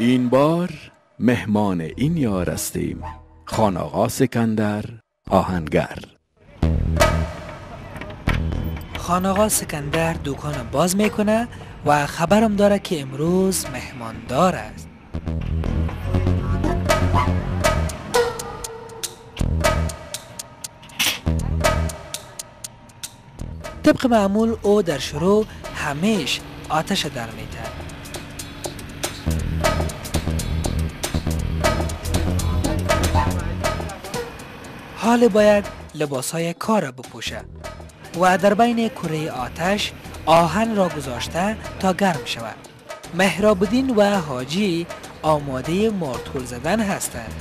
این بار مهمان این یار هستیم، خان آقا سکندر آهنگر. خان آقا سکندر دکان باز میکنه و خبرم داره که امروز مهماندار است. طبق معمول او در شروع همیش آتش در میته. حال باید لباسهای کار بپوشه و در بین کره آتش آهن را گذاشته تا گرم شود. مهراب الدین و حاجی آماده مارتول زدن هستند.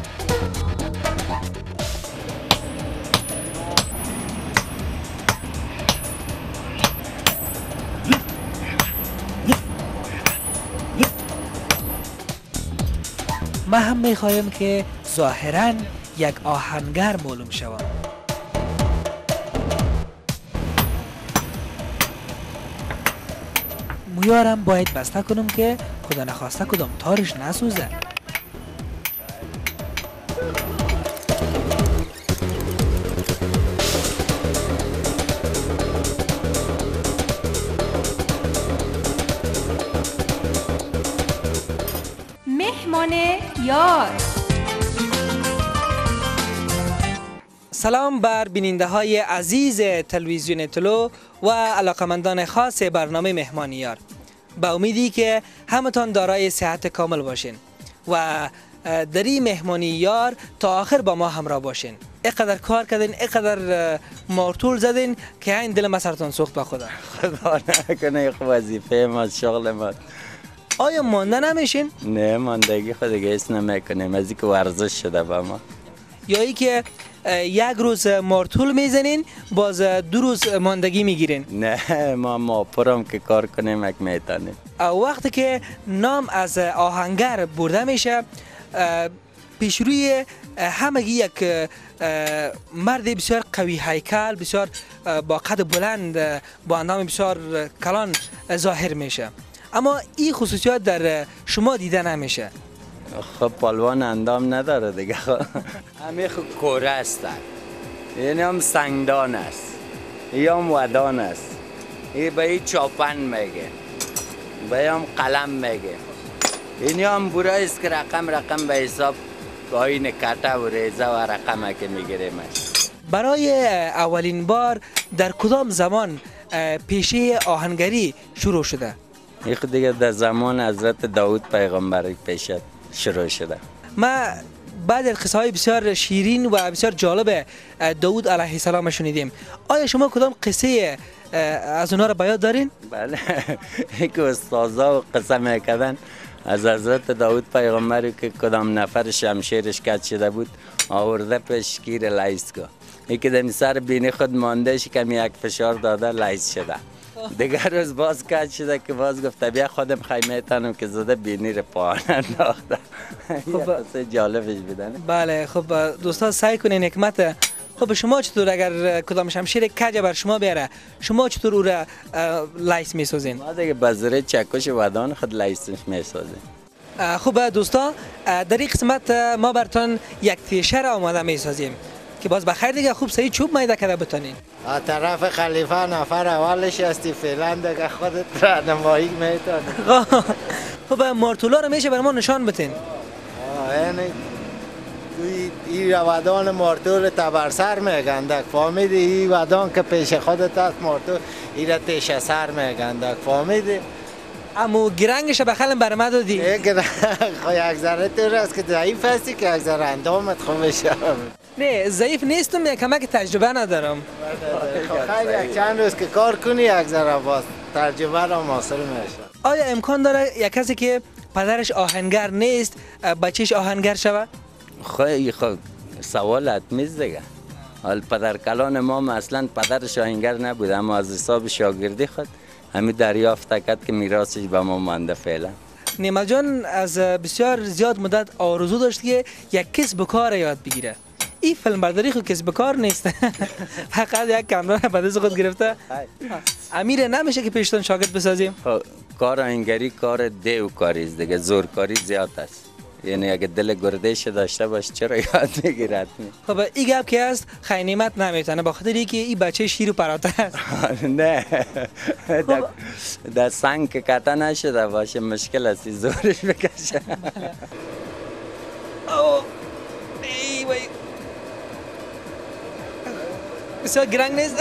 ما هم میخواهیم که ظاهراً یک آهنگر معلوم شوم. مویارم باید بسته کنم که خدا نخواسته کدام تارش نسوزه. مهمان یار. سلام بر بیننده های عزیز تلویزیون طلوع و علاقمندان خاص برنامه مهمان یار. با امیدی که همتان دارای صحت کامل باشین و در این مهمانی یار تا آخر با ما همراه باشین. اینقدر کار کردین، اینقدر مارتول زدین که این دل ما سرتان سوخت با خدا. خدا نکنه خب وظیفه ما، شغل ما. آیا مانده نمیشین؟ نه ماندگی خود دیگه اس نمیکنیم، از اینکه ورزش شده با ما. یا ای که یک روز مارتول میزنین باز 2 روز ماندگی میگیرین؟ نه ما پرم که کار کنیم یک میتانیم. وقتی که نام از آهنگر برده میشه پیش روی همگی یک مرد بسیار قوی هیکل، بسیار با قد بلند، با اندام بسیار کلان ظاهر میشه. اما این خصوصیات در شما دیده نمیشه. خب پالوان اندام نداره دیگه. همه خود کوره هستن، یعنی هم سنگدان است، یا هم ودان است. این به این چاپن میگه، به هم قلم میگه. این هم برای است که رقم به حساب آین کته و ریزه و رقمه که میگیریم. برای اولین بار در کدام زمان پیشه آهنگری شروع شده؟ این خود دیگه در زمان حضرت داود پیغمبر پیش شروع شده. ما بعد از قصه های بسیار شیرین و بسیار جالب داود علیه السلام شنیدیم. آیا شما کدام قصه از اونها را به یاد دارین؟ بله، که استازا و قصه میکردن از حضرت داود پیغمبری که کدام نفر شمشیرش کج شده بود آورده پیش گیر لیس کو. این که در سر بینی خود مانده کمی یک فشار داده لیس شده. دیگر روز باز کج شده که باز گفته بیا خودم خیمیتانم که زده بینی رو پایان انداخته. خب قصه جالبش بدن. بله خب دوستان سعی کنین حکمت. خب شما چطور اگر کدام شمشیر کج بر شما بیاره شما چطور او را لیس میسازین؟ ما دیگه بذره چکش ودان خود لیسش میسازیم. خب دوستان در این قسمت ما براتون یک تیشه را آماده میسازیم که باز بخیر دیگه خوب صحیح چوب میده کرده بتونین. طرف خلیفه نفر اولش هستی فعلا دیگه خودت راهنمایی میتونی. خب مارتولا رو میشه بر ما نشان بتین. یعنی این ودان مارتول تبرسر میگندک فهمیدی؟ این ودان که پیش خودت هست مارتول این را تیشه سر میگندک فهمیدی؟ امو گرنگش بخلم بر ما دادی؟ یک ذره طور است که ضعیف هستی که یک ذره اندامت خوب بشه. نه ضعیف نیستم، یک کمک تجربه ندارم. خیلی یک چند روز که کار کنی یک ذره باز تجربه را حاصل میشه. آیا امکان داره یک کسی که پدرش آهنگر نیست بچهش آهنگر شود؟ خیلی خب سوال حتمیست دیگه. حال پدر کلان ما اصلا پدرش آهنگر نبود، اما از حساب شاگردی خود همین دریافت کرد که میراثش به ما مانده فعلا. نیمل جان از بسیار زیاد مدت آرزو داشت که یک کسب و کار یاد بگیره. این فیلم برداری خود کسب و کار نیست. فقط یک کامرا به دست خود گرفته. امیر نمیشه که پیشتون شاگرد بسازیم؟ کار آهنگری کار دیو کاری است دیگه، زورکاری زیاد است. یعنی اگه دل گردش داشته باش چرا یاد میگیرد؟ خب این گپ که است خیلی نمیتونه با خاطر اینکه این بچه شیر و پراته است. نه در سنگ که کتا نشده باشه مشکل است زورش بکشه. اوه ای وای بسیار گرنگ نیست.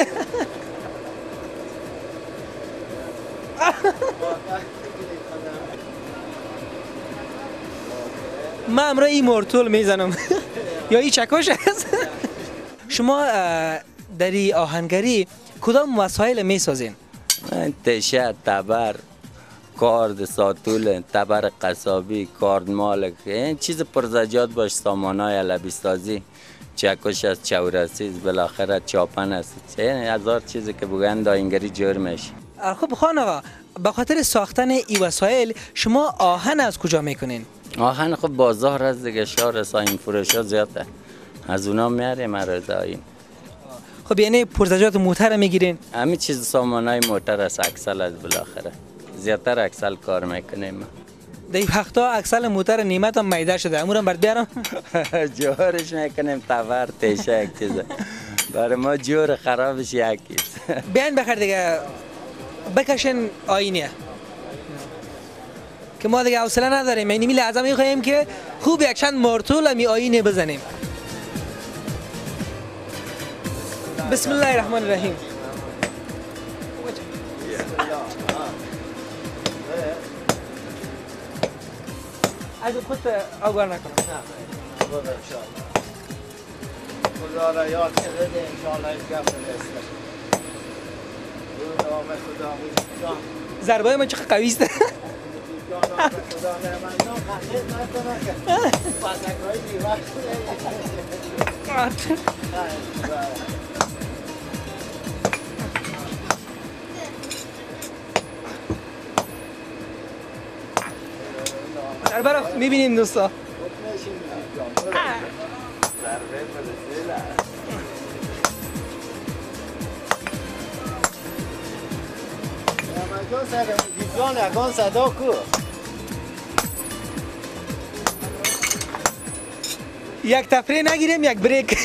من امرا این مرتول میزنم یا این چکش است. شما در این آهنگری کدام وسایل میسازین؟ تشه، تبر، کارد، ساتول، تبر قصابی، کارد مالک، این چیز پرزجات باش، سامانای لبی سازی، چکش است، چورسی است، بالاخره چاپن است، این هزار چیزی که بگن آهنگری جور میشه. خب خان آقا به خاطر ساختن این وسایل شما آهن از کجا میکنین؟ آهن خب بازار از دیگه، شهر ساین فروش ها زیاده، از اونا میاریم عرضه این. خب یعنی پرزجات موتر میگیرین؟ همین چیز سامانای موتر است، اکسل است، بالاخره زیادتر اکسل کار میکنیم. در این وقتا اکسل موتر نیمت هم میده شده، امورم برد بیارم. جورش میکنیم، تبر، تیشه یک چیزه برای ما جور خرابش یکیست. بیاین بخیر دیگه بکشن آینه که ما دیگه حوصله نداریم. یعنی لازم میخوایم که خوب یک چند مرتول می آینه بزنیم. بسم الله الرحمن الرحیم. از خود آگاه نکنم. خدا را یاد کرده انشاءالله این گفت نسته نام خدا ضربای من چقدر قوی است. نام خدا نمندان خطیت نکنه که پسکای دیوار در برا میبینیم دوستا. اگان صدا کو یک تفریح نگیریم یک بریک.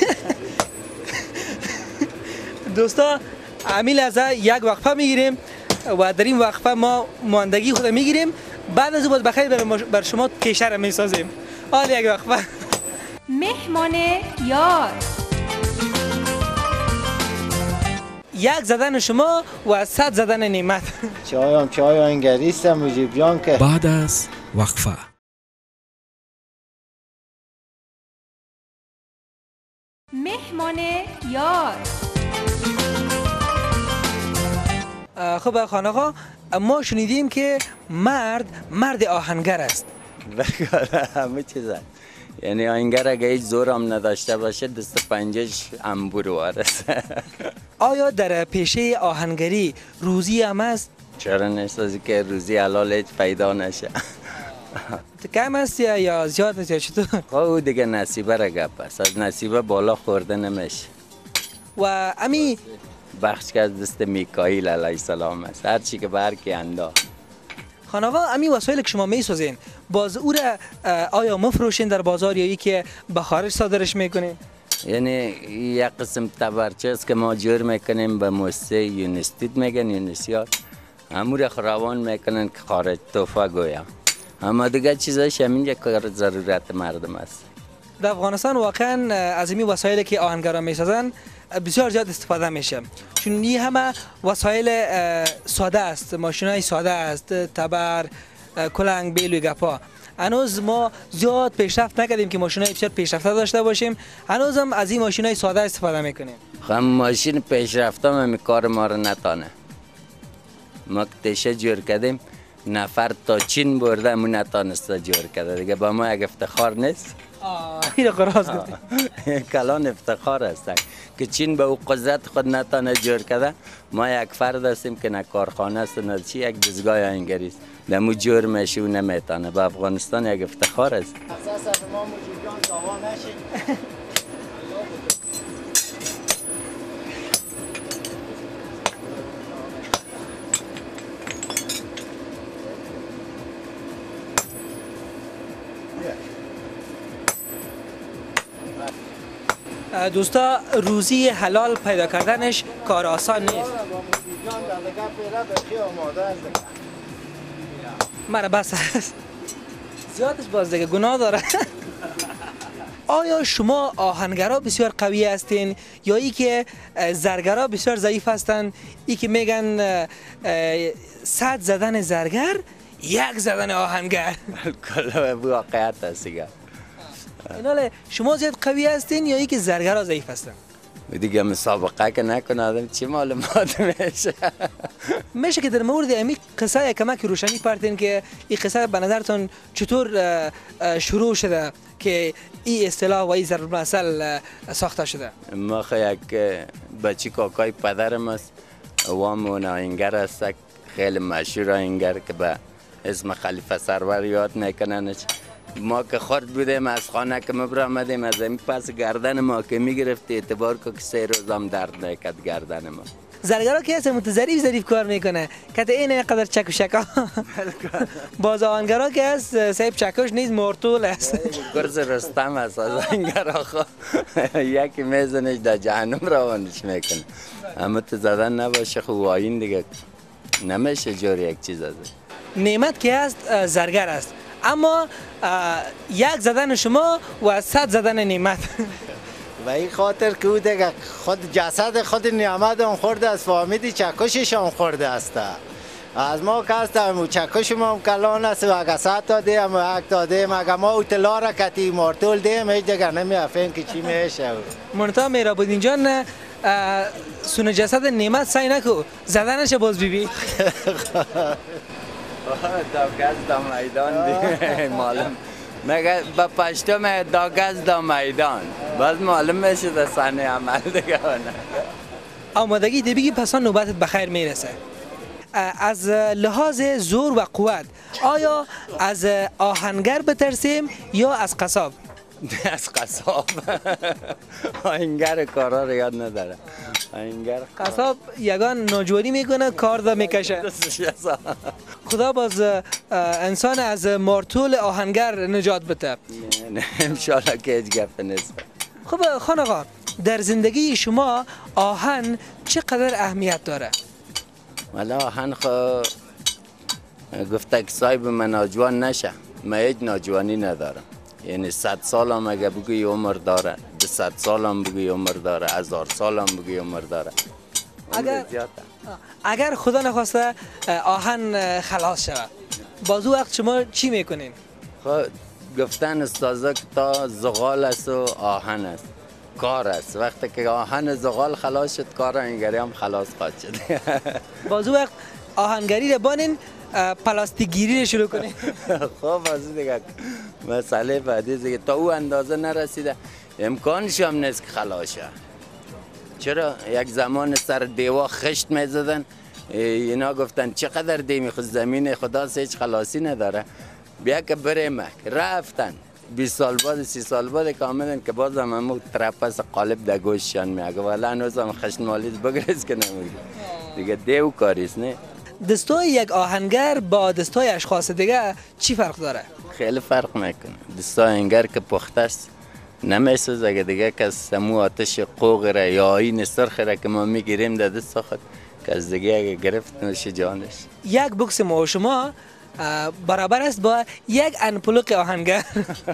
دوستا امیل از یک وقفه میگیریم و در این وقفه ما ماندگی خود میگیریم، بعد از اون بخیر بر شما کشر میسازیم. حال یک وقفه. مهمان یار. یک زدن شما و 100 زدن نعمت. چای آهنگری است مجیب جان که بعد از وقفه. مهمان یار. خب خان آقا ما شنیدیم که مرد آهنگر است. همه چیز هست. یعنی آهنگر اگه هیچ زور هم نداشته باشه دست پنجش انبور وارست. آیا در پیشه آهنگری روزی هم است؟ چرا نیست؟ از که روزی حلال هیچ پیدا نشه. کم است یا زیاد است یا چطور؟ خب او دیگه نصیبه را گپ است، از نصیبه بالا خورده نمیشه. و امی بخش که از دست میکائیل علیه السلام است، هر چی که برکی اندا. خان آقا امی وسایل که شما میسازین باز او را آیا مفروشین در بازار یا ای که به خارج صادرش میکنین؟ یعنی یک قسم تبرچه است که ما جور میکنیم به موسسه یونیستید میگن یونیسیار، همون روان میکنن که خارج توفه گویم. اما دیگه چیزایش همینجا کار ضرورت مردم است. در افغانستان واقعا از این وسایلی که آهنگران میسازن بسیار زیاد استفاده میشه، چون این همه وسایل ساده است، ماشینای ساده است، تبر، کلنگ، بیل و گپا. هنوز ما زیاد پیشرفت نکردیم که ماشینای بسیار پیشرفته داشته باشیم، هنوز هم از این ماشینای ساده استفاده میکنیم. خب ماشین پیشرفته هم کار ما رو نتانه. ما تشه جور کردیم، نفر تا چین برده همون نتانسته جور کرده، دیگه با ما یک افتخار نیست؟ این رو قراز گفتیم. کلان افتخار است که چین به او قدرت خود نتانه جور کرده. ما یک فرد هستیم که نه کارخانه است نه چی، یک دستگاه آهنگری است، دمو جور میشه و نمیتانه. به افغانستان یک افتخار است. اساس ما مجیب جان دعوا نشه. دوستا روزی حلال پیدا کردنش کار آسان نیست. مرا بس است. زیادش باز دیگه گناه داره. آیا شما آهنگرا بسیار قوی هستین یا ای که زرگرا بسیار ضعیف هستند؟ ای که میگن 100 زدن زرگر 1 زدن آهنگر. کلا واقعیت است دیگه. ایناله شما زیاد قوی هستین یا ای که زرگرا ضعیف هستن؟ دیگه مسابقه که نکنه آدم چی معلومات میشه. میشه که در مورد امی قصه یک کمک روشنی پرتین که این قصه به نظرتون چطور شروع شده که این اصطلاح و این ضرب المثل ساخته شده؟ ما یک بچی کاکای پدرم است، وامون آهنگر است، خیلی مشهور آهنگر که به اسم خلیفه سرور یاد میکننش. ما که خورد بودیم از خانه که مبرامدیم از این پس گردن ما که میگرفت اعتبار که 3 روز هم درد نکرد گردن ما. زرگرا که هست ظریف کار میکنه که این قدر چک و شکا. باز آهنگرا که هست صاحب چکش نیست مرتول است. گرز رستم است از آهنگرا خو یکی میزنش در جهنم روانش میکنه. اما تو زدن نباشه خو آیین دیگه نمیشه جور یک چیز از نعمت که هست زرگر است، اما 1 زدن شما و 100 زدن نعمت. و این خاطر که او دیگه خود جسد خود نعمت هم خورده است، فهمیدی چکشش هم خورده است. از ما که هستم و چکش ما هم کلان است و اگه 100 تا دیم و 1 تا دیم اگه ما اطلاع را کتی مرتول دیم هیچ دیگه نمیافیم که چی میشه. منطقه میرا بودین جان سون جسد نعمت سعی نکو زدنش باز بیبی. داگز دا میدان دیگه معلوم مگه با پشتم داگز دا میدان باز معلوم میشه در صحنه عمل دیگه. آمادگی دی بگی پس نوبتت بخیر میرسه. از لحاظ زور و قوت آیا از آهنگر بترسیم یا از قصاب؟ از قصاب. آهنگر کارا رو یاد نداره. قصاب یگان ناجوری میکنه کار دا میکشه. خدا باز انسان از مارتول آهنگر نجات بده. نه انشالله که هیچ گپ نیست. خب خان آقا در زندگی شما آهن چقدر اهمیت داره؟ والا آهن خو گفته که صاحب من ناجوان نشه، من هیچ ناجوانی ندارم. یعنی 100 سال هم اگه بگوی عمر داره، 200 سال هم بگوی عمر داره، 1000 سال هم بگوی عمر داره. اگر خدا نخواسته آهن خلاص شود باز وقت شما چی میکنین؟ خب گفتن استازا که تا زغال است و آهن است کار است. وقتی که آهن زغال خلاص شد کار آهنگری هم خلاص خواهد شد. باز وقت آهنگری رو بانین پلاستیک گیری رو شروع کنین. خب از دیگه مسئله بعدی دیگه تا او اندازه نرسیده امکانش هم نیست که خلاص شه. چرا یک زمان سر دیوار خشت میزدن اینا گفتن چقدر دیمی خود زمین خدا هیچ خلاصی نداره بیا که بریم رفتن 20 سال بعد 30 سال بعد که آمدن که باز هم همون ترپس قالب در گوششان میگه ولی هنوز هم خشت مالیز بگریز که نمیگه دیگه دیو کاریست. نه دستای یک آهنگر با دستای اشخاص دیگه چی فرق داره؟ خیلی فرق میکنه. دستای آهنگر که پخته است نمیسوزه اگه دیگه که از سمو آتش قوق را یا این سرخ را که ما میگیریم در دست خود که از دیگه اگه گرفت نوش جانش. یک بوکس ما شما برابر است با یک انپلوک آهنگر.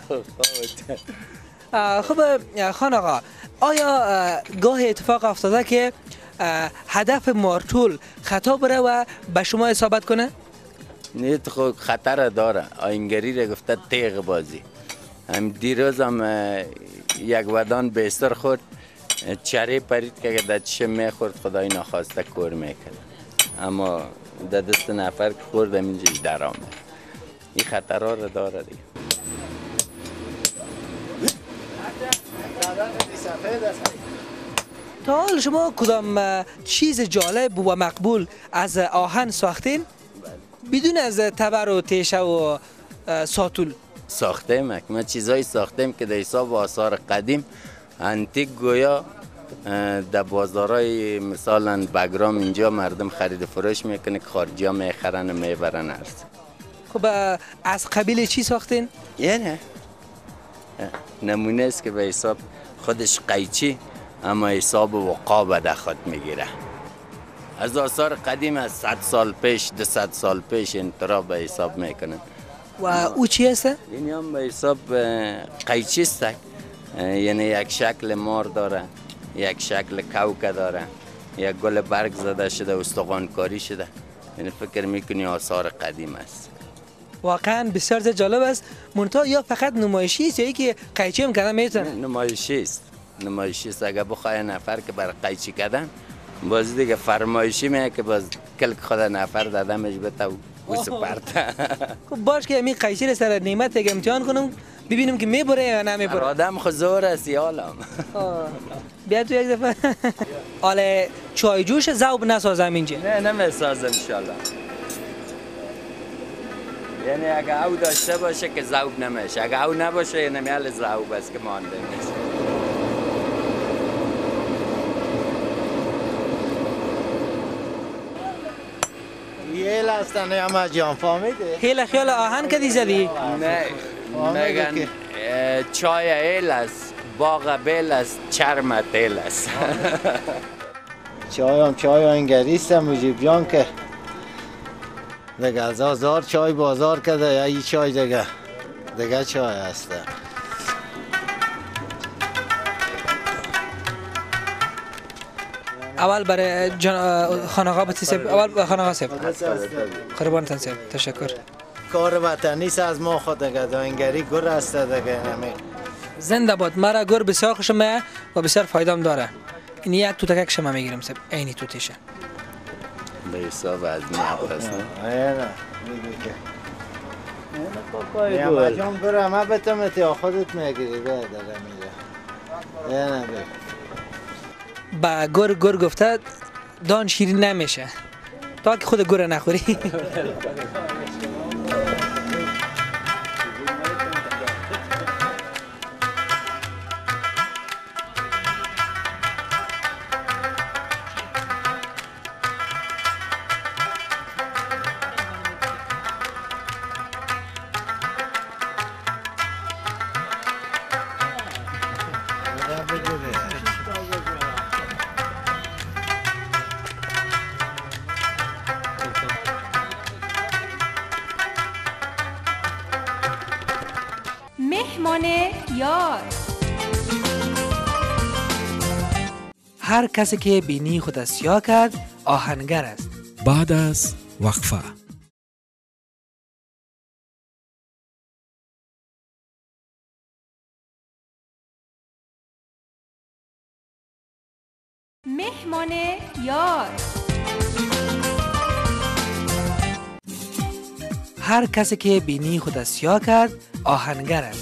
خب خان آقا آیا گاه اتفاق افتاده که هدف مارتول خطا بره و به شما اصابت کنه؟ نه خب خطر داره. آهنگری را گفته تیغ بازی. هم دیروز هم یک ودان بیستر خورد چره پرید که در چشم میخورد خدای ناخواسته کور میکرد اما در دست نفر که خورد اینجاش در آمد. این خطرها رو داره دیگه. تا حال شما کدام چیز جالب و مقبول از آهن ساختین؟ بدون از تبر و تیشه و ساتول ساختیم. ما چیزایی ساختیم که در حساب آثار قدیم انتیک گویا در بازارهای مثلا بگرام اینجا مردم خرید فروش میکنه که خارجی ها میخرن و میبرن ارز. خب از قبیل چی ساختین؟ یه نه نمونه است که به حساب خودش قیچی اما حساب وقاب در خود میگیره. از آثار قدیم از 100 سال پیش 200 سال پیش انطرا به حساب میکنن. و او چی است؟ این هم به حساب قیچی است، یعنی یک شکل مار داره، یک شکل کوکه داره، یک گل برگ زده شده، استخوانکاری شده. یعنی فکر میکنی آثار قدیم است. واقعا بسیار جالب است. منتها یا فقط نمایشی است یا که قیچی هم کردن میتونن؟ نمایشی است. نمایشی است. اگر بخواه نفر که بر قیچی کردن باز دیگه فرمایشی میه که باز کلک خود نفر دادمش بتا و سپرت. خب باش که می قیچی را سر نعمت اگه امتحان کنم ببینم که میبره یا نمیبره. آدم خود زور است یالم. بیا تو یک دفعه. آله چای جوش ذوب نسازم اینجا. نه نمیسازم انشالله. یعنی اگه او داشته باشه که ذوب نمیشه، اگه او نباشه یعنی میال ذوب است که مانده نیست. هیل هستن همه جان فهمیده؟ هیل خیال آهن کدی زدی؟ نه میگن چای هیل است، باغ بیل است، چرم تیل است. چای هم چای آهنگری است مجیب جان که دیگه از هزار چای بازار کرده یا این چای دیگه چای هست. اول برای خانقاه بتیسب، اول خانقاه سب قربان تنسب. تشکر. کار وطنی است از ما خود دیگه داینگری گر است دیگه. زنده باد. مرا گر بسیار خوشم میاد و بسیار فایدام داره. این یک توتک شما میگیرم سب عینی توتیشه. به حساب از میاد است. نه میگه که نه جان برم ما بتم تا خودت میگیری به داره میگه. نه با گر گفته دان شیرین نمیشه تا که خود گر نخوری. مهمان یار. هر کسی که بینی خود سیاه کرد آهنگر است. بعد از وقفه مهمان یار. هر کسی که بینی خود سیاه کرد آهنگر است.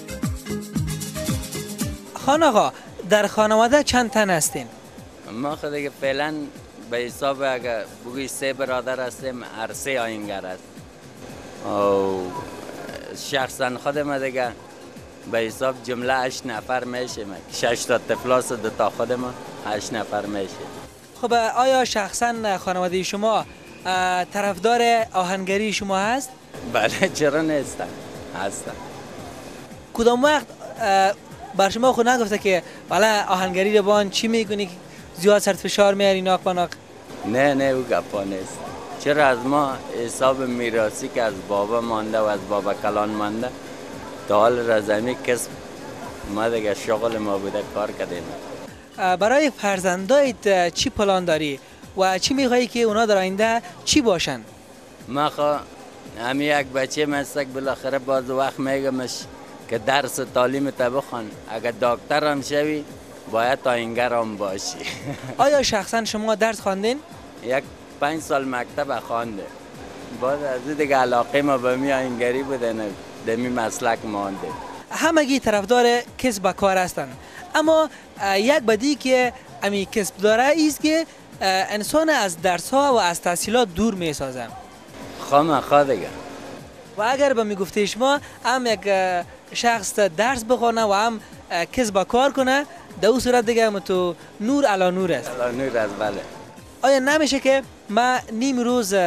خان آقا در خانواده چند تن هستین؟ ما خود دیگه فعلا به حساب اگه بگوی 3 برادر هستیم، هر 3 آهنگر است. و شخصا خودم دیگه به حساب جمله 8 نفر میشه. 6 تا طفلاس 2 تا خودم 8 نفر میشه. خب آیا شخصا خانواده شما طرفدار آهنگری شما هست؟ بله چرا نیستن؟ هستن. کدام وقت بر شما خود نگفته که بله آهنگری رو بان چی میکنی زیاد سرت فشار میاری ناک پناک؟ نه او گپا نیست. چرا از ما حساب میراثی که از بابا مانده و از بابا کلان مانده تا حال رزمی کسب ما دیگه شغل ما بوده کار کردیم. برای فرزندایت چی پلان داری و چی میخوایی که اونا در آینده چی باشن؟ ما همی یک بچه مستک بالاخره باز وقت میگمش که درس تعلیم تا بخوان. اگر دکتر هم شوی باید آهنگر هم باشی. آیا شخصا شما درس خواندین؟ 5 سال مکتب خوانده. باز از دیگه علاقه ما به می آهنگری بوده، دمی مسلک مانده. همگی طرفدار کسب کار هستند، اما یک بدی که امی کسب داره ایست که انسان از درس ها و از تحصیلات دور می سازن. خواه دیگه. و اگر به می گفته شما هم یک شخص درس بخونه و هم کسب کار کنه، در اون صورت دیگه تو نور علی نور است. علی نور است. بله. آیا نمیشه که ما نیم روز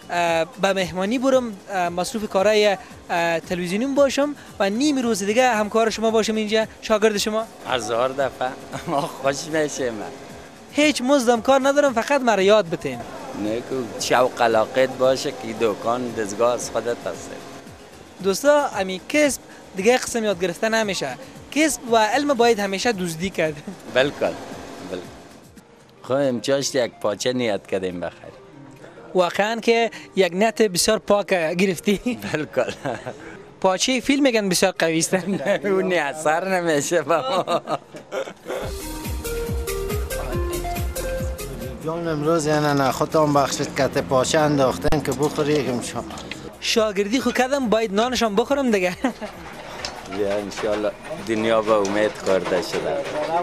به مهمانی برم مصروف کارهای تلویزیونیم باشم و نیم روز دیگه همکار شما باشم اینجا شاگرد شما؟ هزار دفعه ما خوش میشه من. هیچ مزدم کار ندارم، فقط مرا یاد بتین. نه که شوق علاقت باشه که دکان دستگاه از خودت هست. دوستا امی کسب دیگه قسم یاد گرفتن نمیشه. کسب و علم باید همیشه دزدی کرد. بالکل. خب امچاش یک پاچه نیت کردیم بخیر. واقعا که یک نت بسیار پاک گرفتی. بالکل. پاچه فیلم میگن بسیار قوی است. اون اثر نمیشه با ما. جان امروز یعنی نه خودم بخشید کت پاچه انداختن که بخوری یکم شام. شاگردی خود کردم باید نانشان بخورم دیگه. بیا انشالله دنیا با امید خورده شده.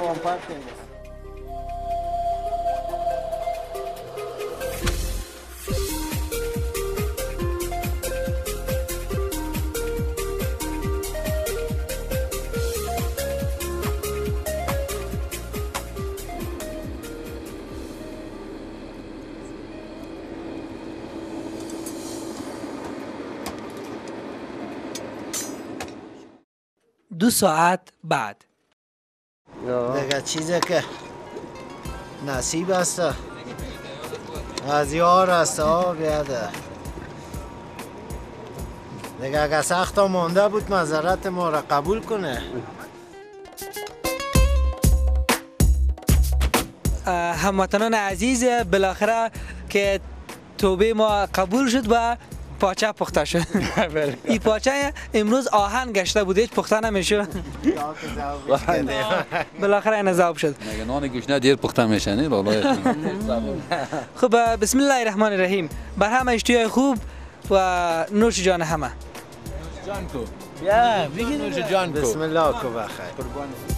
دو ساعت بعد دیگه چیزی که نصیب است از یار است بیاده دیگه اگه سخت مانده بود معذرت ما را قبول کنه. هموطنان عزیز بالاخره که توبه ما قبول شد و پاچه پخته شد. این پاچه امروز آهن گشته بود، هیچ پخته نمیشه. بالاخره این ذوب شد. مگه نان گوشنه دیر پخته میشه نه لالا. خب بسم الله الرحمن الرحیم. بر همه اشتیای خوب و نوش جان همه. جان کو. بیا بگید نوش جان کو. بسم الله کو بخیر.